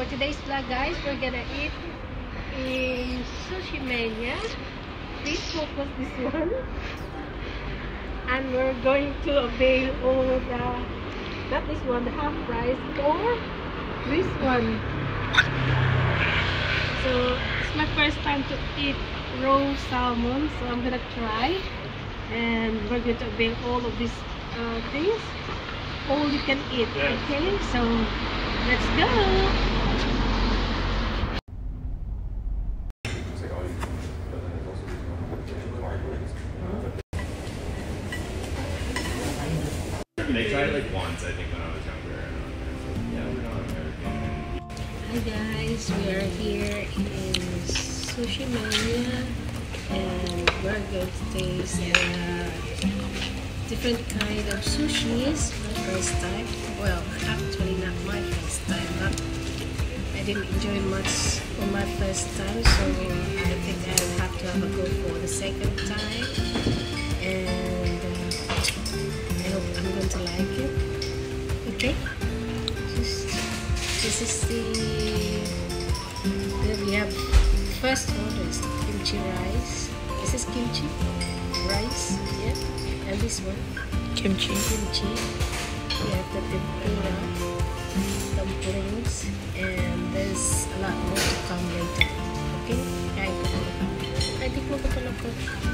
today's vlog, guys, we're gonna eat in Sushi Mania. Please focus this one. And we're going to avail all the, not this one, the half price, or this one. So it's my first time to eat raw salmon, so I'm gonna try. And we're going to avail all of these things. All you can eat, okay? So let's go! They tried it like once, I think, when I was younger. Yeah, we're not American. Hi guys, we are here in Sushi Mania and we're going to taste different kind of sushis for the first time. Well, actually not my first time, but I didn't enjoy much on my first time, so I think I'll have to have a go for the second time. And I hope I'm going to like it. Okay, this is we have first order is kimchi rice. This is kimchi rice, yeah, and this one kimchi. We have the tempura, dumplings, and there's a lot more to come later. Okay, I think we're gonna put.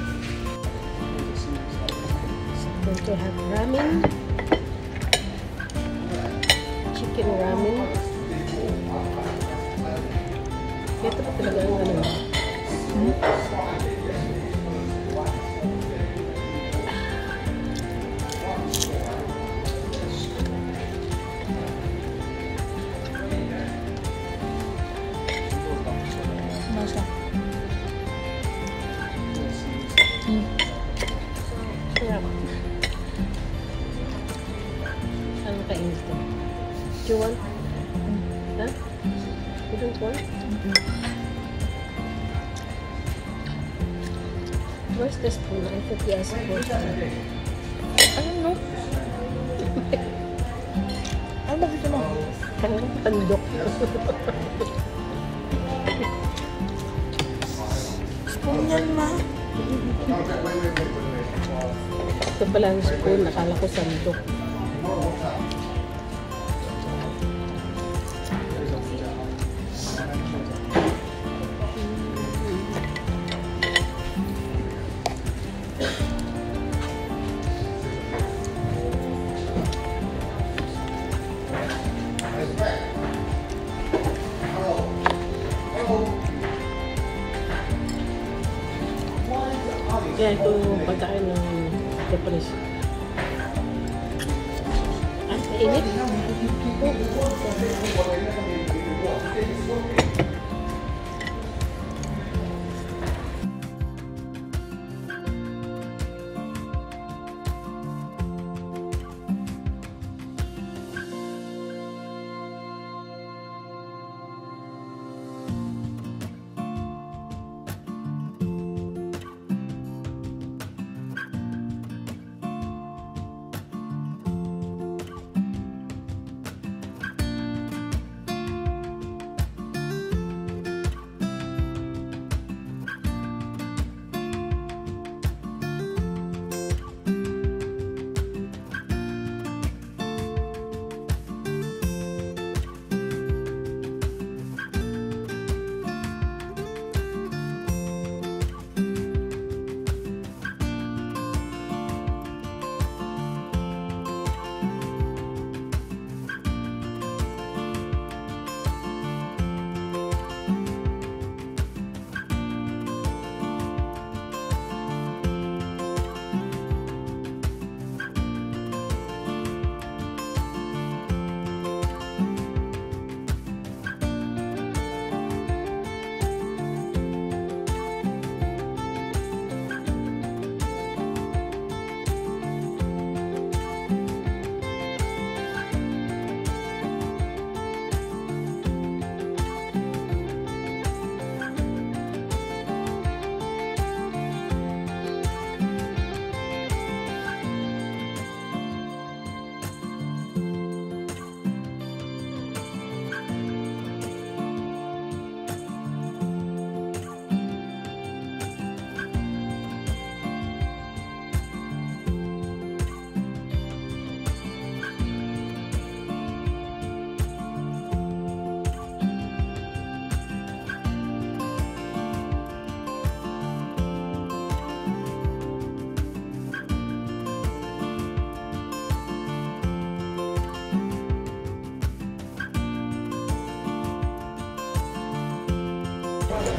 Going to have ramen, chicken ramen. Ito pa talaga ang ano. Masa. Sarap. Ano kain ito? Do you want? Huh? You don't want? Where's the spoon? I thought you asked for it. I don't know. Ano ba gusto mo? Parang tandok. Spoon yan, ma. Ito pala ang spoon. Nakala ko sandok. Kaya ito pagkain ng Japanese. Ang kainit.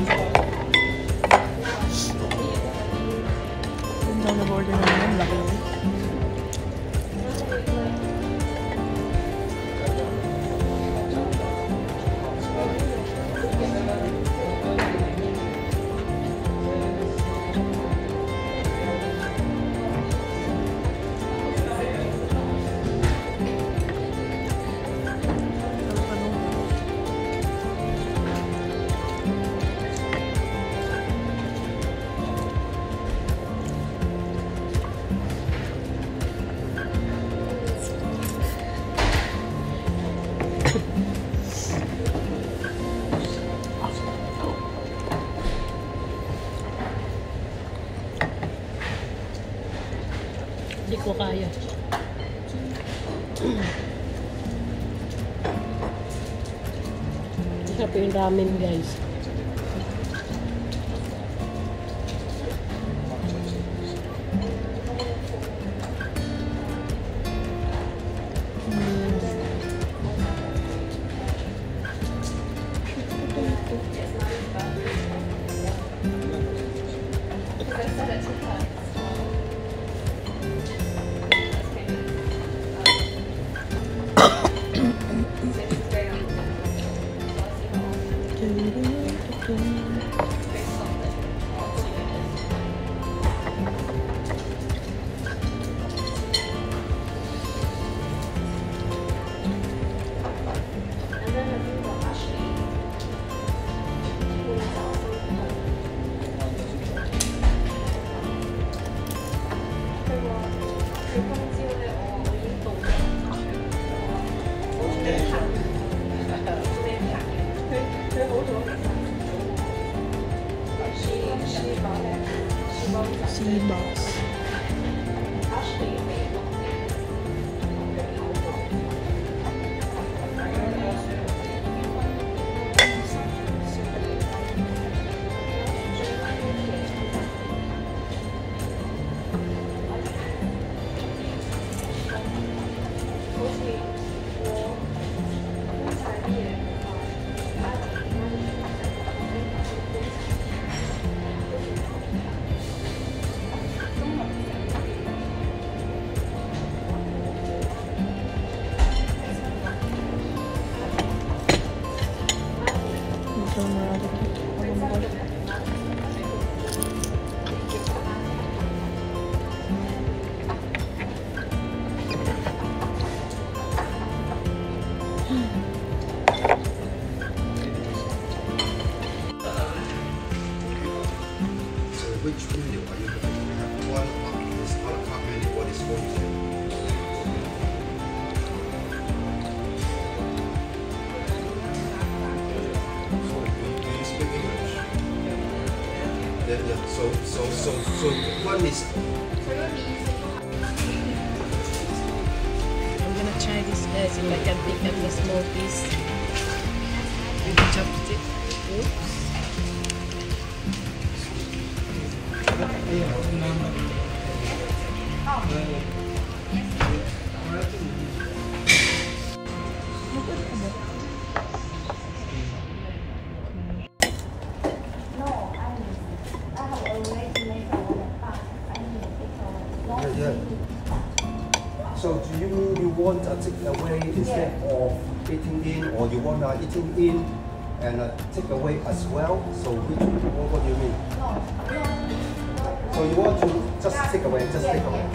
Yun daw nag-order naman. Laki. Hindi ko kaya. Isa pa yung ramen, guys. Sea box. Which menu are you looking at? We have one this a la carte menu. What is for you? So, do you speak English? Yeah. So one is. I'm gonna try this, guys, if I can pick up the small piece with the chopstick. Oops. Yeah. So do you mean you want a takeaway instead of eating in, or you want eating in and a takeaway as well? So what do you mean? So you want to just take away, just take away.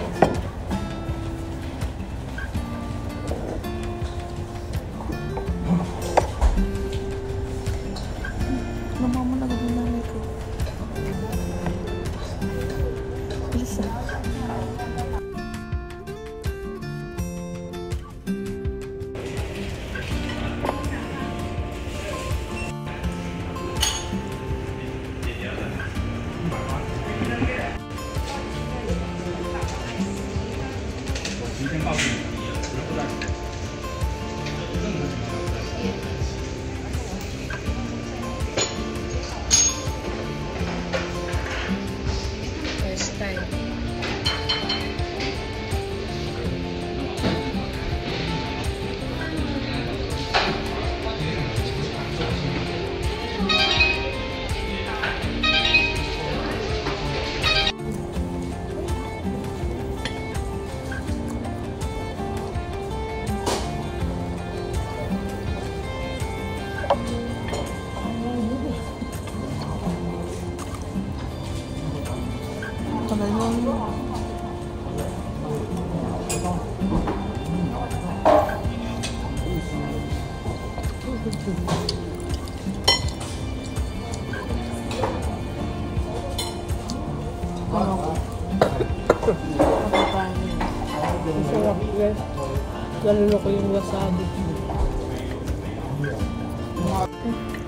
Ano ko? Nakakain. Masarap guys. Lalo ko yung wasabi.